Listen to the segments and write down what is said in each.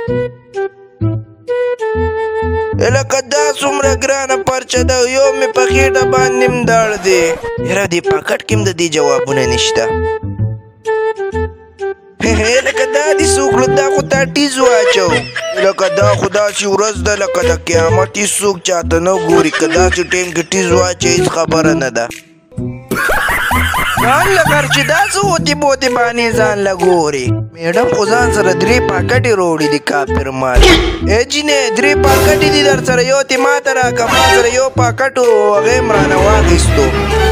لکه دا څومره ګرانه پرچه ده یو مې په خېټه باندې م دړ دی یاره دې پاکټ کې م د دې جوابونه نشته لکه دا دې څوک دا خو تا ټیز واچو لکه دا خو داسې ورځ ده لکه د قیامت هېڅ څوک چاته نه ګوري که داسې ټایم کې ټیز واچوي هېڅ خبره نه ده ځان له خرچې داسې اوتې بوتې باندې ځان له ګوري میډم خو ځان سره 3 پاکټې راوړي دي کافر مال ای جینې 3 پاکټې دي در سره یو تې ما ته راکړه ما سره یو پاکټ و هغې م رانه واخیستو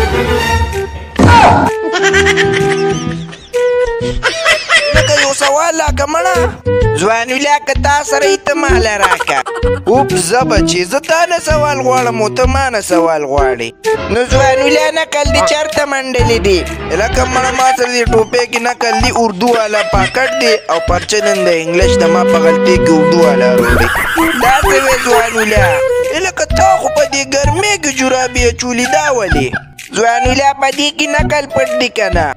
لکه یو سوال راکړه مړه ځوانولیا که تا سره یي ته ماله راکړه اوپ زه بچې زه تا نه سوال غواړم او ته ما نه سوال غواړې نو ځوانولیا نقل دې چېرته منډلې دي لکه مړه ما سره دې ټوپۍ کې نقل دي اردو والا پاکټ دی او پرچه نن د انګلیش د ما په غلطۍ کې اردو والا راوړې دا څه وې ځوانولیا لکه تا خو په دې ګرمۍ کې جرابې اچولي دا ولې ځوانولیا په دې کې نقل پټ دی که نه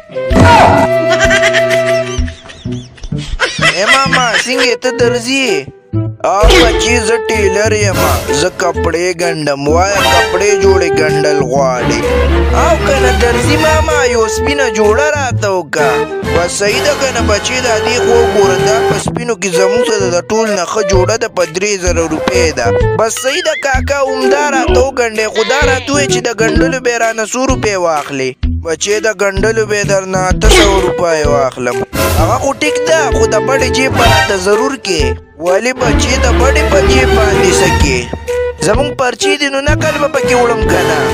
ای ماما څنګه ته درځي او بچی زه ټیلر یم زه کپړې ګنډم وایه کپړې جوړې ګنډل غواړې او که نه درځي ماما یو سپینه جوړه راته وکړه بس صحیح ده که نه بچې دا دې خو وګوره دا په سپینو کې زموږ سره د ټول نه ښه جوړه ده په 3000 روپۍ ده بس صحیح ده کاکا همدا راته وګنډې خو دا راته ووایې چې د ګنډلو به یې رانه 100 روپۍ واخلې بچې د ګنډلو به یې درنه 800 روپۍ واخلم هغه خو ټیک ده خو د بډې جیب به راته ضرور کې ولې بچې د بډې په جیب باندې څه کې زموږ پرچې دي نو نقل به پکې وړم که نه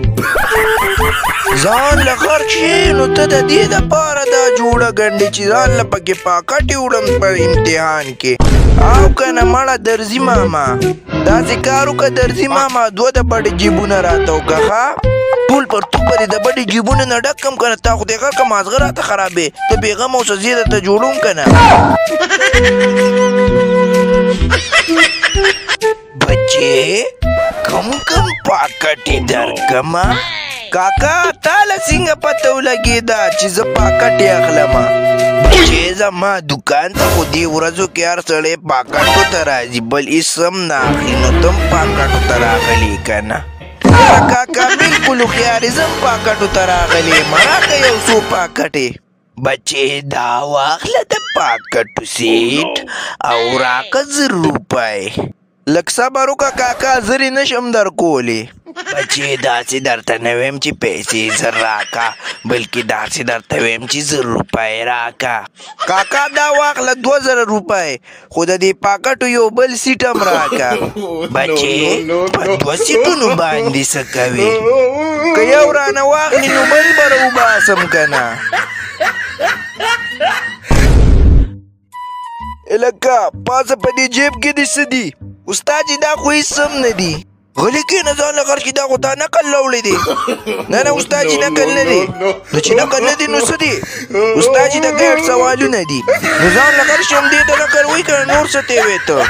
ځان له خرچ یې نو ته د دې دپاره دا جوړه ګنډې چې ځان له پکې پاکټې وړم په امتحان کې او که نه مړه درځي ماما داسې کار وکړه درځي ماما 2 د بډې جیبونه راته وکړه ښه ټول پرتوب به دې د بډې جیبونه نه ډک کړم که نه تا خو دې غر که مازغه راته خرابې ته بېغمه اوسه زه یې درته جوړوم که نه بچې کم پاکټې درکړمه کاکا تاله څنګه پته ولګېده چې زه پاکټې اخلمه بچې زما دوکان ته خو دې ورځو کې هر سړی پاکټو ته راځي بل هېڅ هم نه اخلي نو ته هم پاکټو ته راغلې که نه یاره کاکا بلکل هوښیار یې زه هم پاکټو ته راغلی یم راکړه یو څو پاکټې بچې دا واخله د پاکټو سیټ او راکړه 1000 روپۍ لږ صبر وکړه کاکا زر یې نشم درکولی بچې داسې درته نه ویم چې پیسې زر راکړه بلکې داسې درته ویم چې 1000 روپۍ راکړه کاکا دا واخله 2000 روپۍ خو د دې پاکټو یو بل سیټ هم راکړه بچې په 2 سیټونو باندې څه کوې که یو رانه واخلي نو بل به راوباسم که نه لکه پاسه په دې جیب کې دې څه دي استاد جي دا خو هېڅ هم نه دي غلی کښېنه ځان له غر چې دا خو تا نقل راوړی دی نه نه استاد جي نقل نه دی نو چې نقل نه دی نو څه دي استاد جي د ګایډ سوالونه دي نو ځان له غر چې همدې ته نقل وایي که نور څه ته یې وایې ته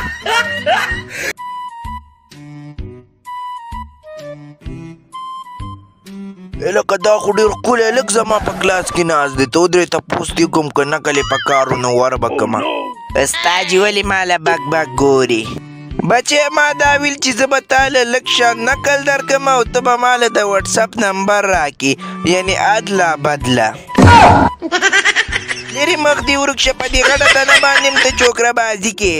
لکه دا خو ډېر ښکلی هلک زما په کلاس کې ناست دی ته ودرې تپوس دې کوم که نقل یې په کار و نو ور به کړمه استاد جي ولې ما له بک بک ګوري بچې ما دا ویل چې زه به تا له لږ شان نقل درکړم او ته به ما له د وټساپ نمبر راکړې یعنې ادله بدله لرې مخ دې ورک شه په دې غټه تنه باندې م ته چوکره بازي کې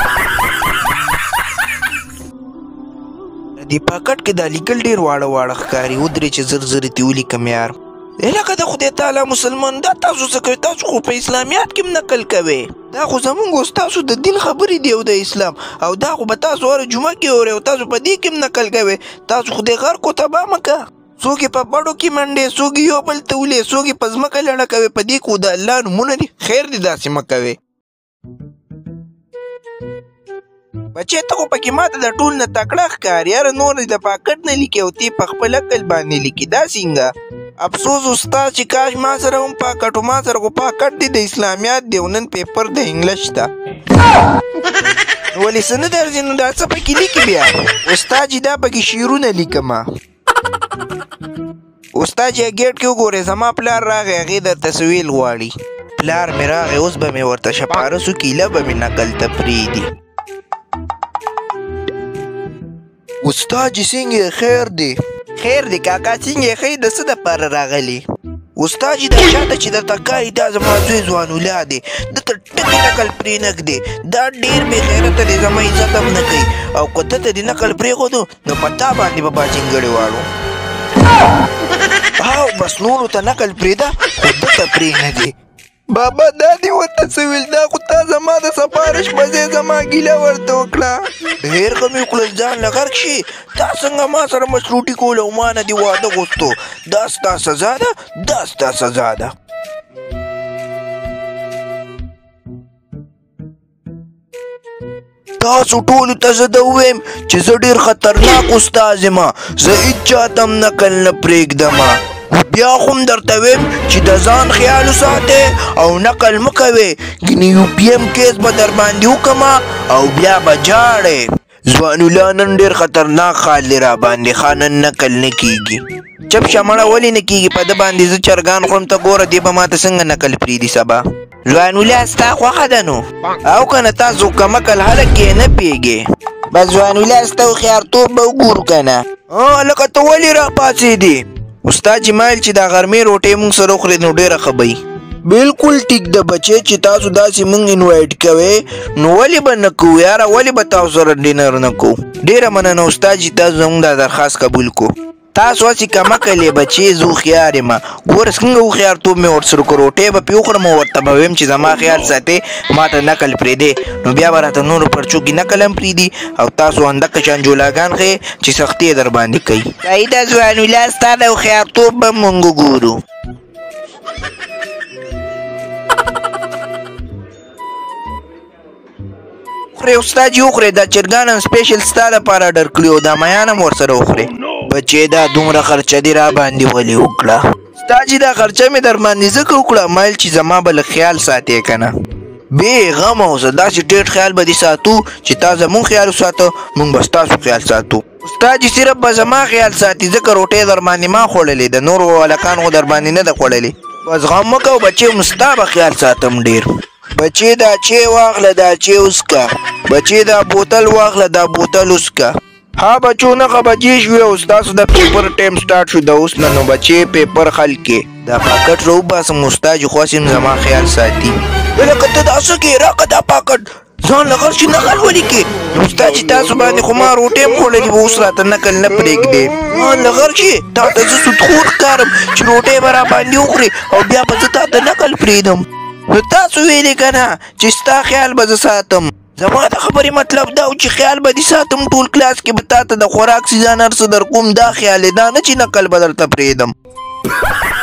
دې پاکټ کې دا لیکل ډېر واړه واړه ښکاري ودرې چې زر زر یې ولیکم یار لکه د خدای تعالی مسلمان دا تاسو څه کوئ تاسو خو په اسلامیات کې هم نقل کوئ دا خو زمونږ ستاسو د دین خبرې دی او د اسلام او دا خو به تاسو هره جمعه کې اورئ او تاسو په دې کې هم نقل کوئ تاسو خو دې غر کو تباه مه که څوک یې په بډو کې منډې څوک یې یو بل ته ولې څوک یې په ځمکه لړه کوي په دې خو د الله نومونه دي خیر دې داسې مه کوئ بچې ته خو پکې ماته د ټول نه تکړه ښکاري یاره نور د پاکټ نه لیکي او تی په خپل عقل باندې لیکي دا څنګه افسوس استاد چې کاش ما سره هم پاکټ و ما سره خو پاکټ دی د اسلامیات دی او نن پیپر د انګلیش ته ولې څه نه درځي نو دا څه پکې لیکي بیا استاد چې دا پکې شعرونه لیکمه استاد چې ګیټ کې وګورې زما پلار راغی هغې درته څه ویل غواړي پلار مې راغی اوس به مې ورته شپارس وکړي ایله به مې نقل ته پرېږدي. استاد جي څنګه خیر دی؟ خیر دی کاکا څنګه ښه د څه دپاره راغلې؟ استاد جي دا چاته چې درته ښایي دا زما زوی ځوانولا دی دته ټکې نقل پرې نږدې دا ډېر بې غیرته دی زما عزت هم نه کوي او که ده ته دې نقل پرېښودو نو په تا باندې به باجنګړې واړو. او بس نورو ته نقل پرېږده خو ده ته پرې نه دی. بابا دا دې ورته څه ویل دا خو تا زما د سفارش په ځای زما ګیله ورته وکړه. ډېر ښه مې وکړل ځان له غرق شي تا څنګه ما سره مشروطي کول او ما نه دې واده غوښتو دا ستا سزا ده دا ستا سزا ده. تاسو ټولو ته زه ده ووایم چې زه ډېر خطرناک استاد یم زه هېڅ چاته هم نقل نه پرېږدم. بیا خو هم درته ویم چې د ځان خیال وساتئ او نقل مه کوئ ګینې یو پي ایم کیس به در باندې وکړم او بیا به جاړئ. ځوانولا نن ډېر خطرناک خال دی را باندې ښه نن نقل نه کېږي. چپ شه مړه ولې نه کېږي په ده باندې زه چرګان خورم ته ګوره دې به ماته څنګه نقل پرېږدي سبا. ځوانولا ستا خوښه ده نو او که نه تاسو کمکل هلک یې نه پوهېږې. بس ځوانولا ستا هوښیارتوب به وګورو که نه. هلکه ته ولې راپاڅېدې؟ استاد جي ما ویل چې دا غرمې روټۍ موږ سره وخورې نو ډېره ښه به بالکل ټیک ده بچې چې تاسو داسې موږ انوایټ کوئ نو ولې به نه کوو یاره ولې به تاسو سره ډینر نه کوو. ډېره مننه استاد جي تاسو زموږ دا درخواست قبول کو. تاسو هسې کمکل یې بچې زه هوښیار یم ګوره څنګه هوښیارتوب مې ورسره کړو روټۍ به پرې وخورم او ورته به ویم چې زما خیال ساتئ ما ته نقل پرېږدی نو بیا به راته نورو پرچو کې نقل هم پرېږدي او تاسو همدغه شان جولاګان ښیې چې سختي یې در باندې کوي. صحیح ده ځوانولا ستا د هوښیارتوب به مونږ وګورو. وخورئ استاد جي وخورئ دا چرګان هم سپیشل ستا لپاره ډر کړي او دا میان هم ورسره وخورئ. بچې دا دومره خرچه دې را باندې ولې وکړه؟ ستا چې دا خرچه مې در باندې ځکه وکړه ما ویل چې زما به لږ خیال ساتې که نه. بې غمه اوسه داسې ډېر خیال به دې ساتو چې تا زمونږ خیال وساته موږ به ستاسو خیال ساتو. استاد جي صرف به زما خیال ساتي ځکه روټۍ در باندې ما خوړلې د نورو هلکان خو در باندې نه ده خوړلې. بس غم مه کوه بچې هم ستا به خیال ساتم ډېر. بچې دا چای واخله دا چای وڅښه بچې دا بوتل واخله دا بوتل وڅښه. ها بچو 9 بجې شوې او ستاسو د پیپر ټایم سټارټ شو د اوس نه نو بچې پیپر حل کې دا پاکټ راوباسم استاد جي خو هسې هم زما خیال ساتي. لکه ته دا څه کې راکړه دا پاکټ ځان له غر شي نقل ولیکې نو استاد جي تاسو باندې خو ما روټۍ هم خوړلې به اوس راته نقل نه پرېږدې. ځان له غر شي تا ته زه سودخور ښکارم چې روټۍ به را باندې وخورې او بیا به زه تا ته نقل پرېږدم. نو تاسو ویلې که نه چې ستا خیال به زه ساتم. زما د خبرې مطلب دا و چې خیال به دې ساتم ټول کلاس کې به تا ته د خوراک سیزان هر څه در کوم دا خیال دی دا نه چې نقل به درته پرېږدم.